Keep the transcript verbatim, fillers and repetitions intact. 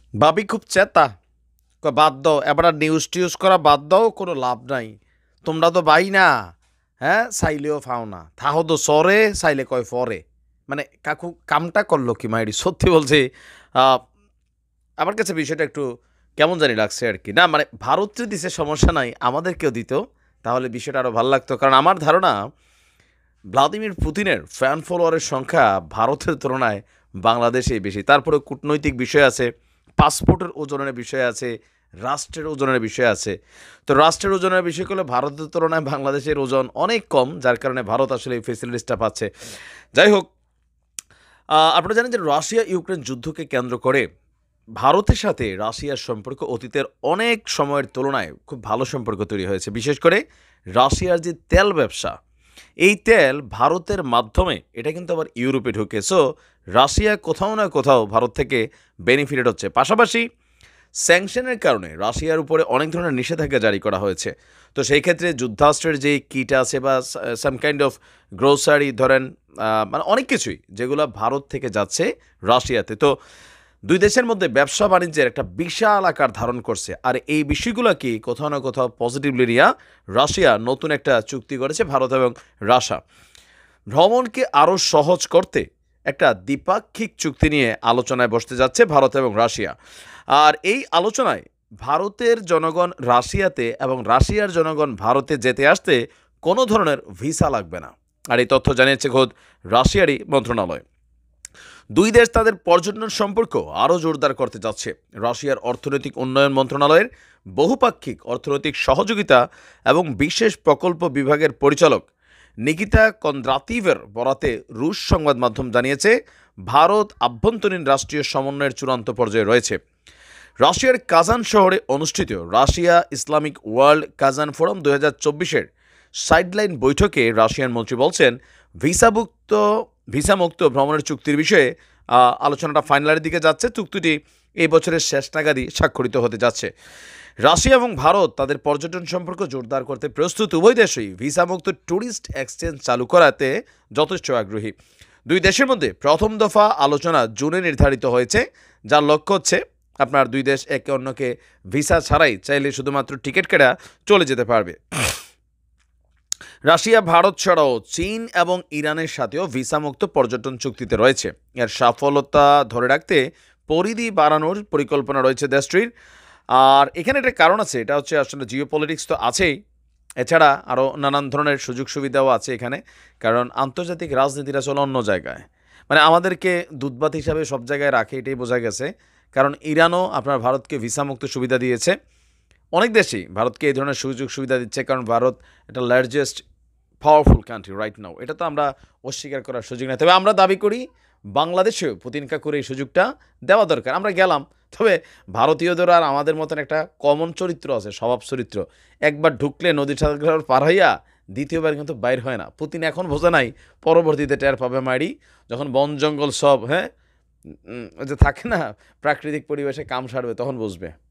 ভাবি খুব চেতা। কয় বাদ দাও, এবার আর নিউজ টিউজ করা বাদ দাও, কোনো লাভ নাই। তোমরা তো বাই না, হ্যাঁ চাইলেও ফাও না, থাহো তো সরে চাইলে কয় ফরে। মানে কাকু কামটা করলো কি মাইরি, সত্যি বলছি। আহ, আমার কাছে বিষয়টা একটু কেমন জানি লাগছে আর কি। না মানে ভারত যদি দিছে সমস্যা নাই, আমাদেরকেও দিত, তাহলে বিষয়টা আরও ভালো লাগতো। কারণ আমার ধারণা ভ্লাদিমির পুতিনের ফ্যান ফলোয়ারের সংখ্যা ভারতের তুলনায় বাংলাদেশেই বেশি। তারপরে কূটনৈতিক বিষয় আছে, পাসপোর্টের ওজনের বিষয় আছে, রাষ্ট্রের ওজনের বিষয় আছে। তো রাষ্ট্রের ওজনের বিষয় করলে ভারতের তুলনায় বাংলাদেশের ওজন অনেক কম, যার কারণে ভারত আসলে এই ফেসিলিটিসটা পাচ্ছে। যাই হোক, আহ, আপনারা জানেন যে রাশিয়া ইউক্রেন যুদ্ধকে কেন্দ্র করে ভারতের সাথে রাশিয়ার সম্পর্ক অতীতের অনেক সময়ের তুলনায় খুব ভালো সম্পর্ক তৈরি হয়েছে। বিশেষ করে রাশিয়ার যে তেল ব্যবসা, এই তেল ভারতের মাধ্যমে এটা কিন্তু আবার ইউরোপে ঢুকে। সো রাশিয়া কোথাও না কোথাও ভারত থেকে বেনিফিটেড হচ্ছে। পাশাপাশি স্যাংশনের কারণে রাশিয়ার উপরে অনেক ধরনের নিষেধাজ্ঞা জারি করা হয়েছে। তো সেই ক্ষেত্রে যুদ্ধাস্ত্রের যে কিট আছে বা সাম কাইন্ড অফ গ্রোসারি ধরেন, আহ, মানে অনেক কিছুই যেগুলো ভারত থেকে যাচ্ছে রাশিয়াতে। তো দুই দেশের মধ্যে ব্যবসা বাণিজ্যের একটা বিশাল আকার ধারণ করছে। আর এই বিষয়গুলোকে কোথাও না কোথাও পজিটিভলি নিয়ে রাশিয়া নতুন একটা চুক্তি করেছে ভারত এবং রাশিয়া। ভ্রমণকে আরও সহজ করতে একটা দ্বিপাক্ষিক চুক্তি নিয়ে আলোচনায় বসতে যাচ্ছে ভারত এবং রাশিয়া। আর এই আলোচনায় ভারতের জনগণ রাশিয়াতে এবং রাশিয়ার জনগণ ভারতে যেতে আসতে কোনো ধরনের ভিসা লাগবে না। আর এই তথ্য জানিয়েছে খোদ রাশিয়ারই মন্ত্রণালয়। দুই দেশ তাদের পর্যটন সম্পর্ক আরও জোরদার করতে যাচ্ছে। রাশিয়ার অর্থনৈতিক উন্নয়ন মন্ত্রণালয়ের বহুপাক্ষিক অর্থনৈতিক সহযোগিতা এবং বিশেষ প্রকল্প বিভাগের পরিচালক নিকিতা কন্দ্রাতিভের বরাতে রুশ সংবাদ মাধ্যম জানিয়েছে, ভারত আভ্যন্তরীণ রাষ্ট্রীয় সমন্বয়ের চূড়ান্ত পর্যায়ে রয়েছে। রাশিয়ার কাজান শহরে অনুষ্ঠিত Russia Islamic world Kazan forum দুই হাজার চব্বিশের সাইডলাইন বৈঠকে রাশিয়ান মন্ত্রী বলছেন, ভিসাভুক্ত ভিসামুক্ত ভ্রমণের চুক্তির বিষয়ে আহ, আলোচনাটা ফাইনালের দিকে যাচ্ছে। চুক্তিটি এই বছরের শেষ নাগাদই স্বাক্ষরিত হতে যাচ্ছে। রাশিয়া এবং ভারত তাদের পর্যটন সম্পর্ক জোরদার করতে প্রস্তুত। উভয় দেশই ভিসামুক্ত ট্যুরিস্ট এক্সচেঞ্জ চালু করাতে যথেষ্ট আগ্রহী। দুই দেশের মধ্যে প্রথম দফা আলোচনা জুনে নির্ধারিত হয়েছে, যার লক্ষ্য হচ্ছে আপনার দুই দেশ একে অন্যকে ভিসা ছাড়াই চাইলে শুধুমাত্র টিকিট কেটে চলে যেতে পারবে। রাশিয়া ভারত ছাড়াও চীন এবং ইরানের সাথেও ভিসামুক্ত পর্যটন চুক্তিতে রয়েছে। এর সফলতা ধরে রাখতে পরিধি বাড়ানোর পরিকল্পনা রয়েছে দেশটির। আর এখানে একটা কারণ আছে, এটা হচ্ছে আসলে জিও পলিটিক্স তো আছেই, এছাড়া আরও নানান ধরনের সুযোগ সুবিধাও আছে এখানে। কারণ আন্তর্জাতিক রাজনীতিটা চলে অন্য জায়গায়, মানে আমাদেরকে দুধবাত হিসাবে সব জায়গায় রাখে, এটাই বোঝা গেছে। কারণ ইরানও আপনার ভারতকে ভিসামুক্ত সুবিধা দিয়েছে, অনেক দেশই ভারতকে এই ধরনের সুযোগ সুবিধা দিচ্ছে, কারণ ভারত একটা largest powerful country right now. এটা তো আমরা অস্বীকার করার সুযোগ নেই। তবে আমরা দাবি করি বাংলাদেশেও পুতিন কাকুর এই সুযোগটা দেওয়া দরকার। আমরা গেলাম, তবে ভারতীয়দের আর আমাদের মতন একটা কমন চরিত্র আছে, স্বভাব চরিত্র। একবার ঢুকলে নদী সাগর পার হইয়া দ্বিতীয়বার কিন্তু বাইর হয় না। পুতিন এখন বোঝে নাই, পরবর্তীতে টের পাবে মারি, যখন বন জঙ্গল সব হ্যাঁ উম, যে থাকে না প্রাকৃতিক পরিবেশে কাম সারবে, তখন বুঝবে।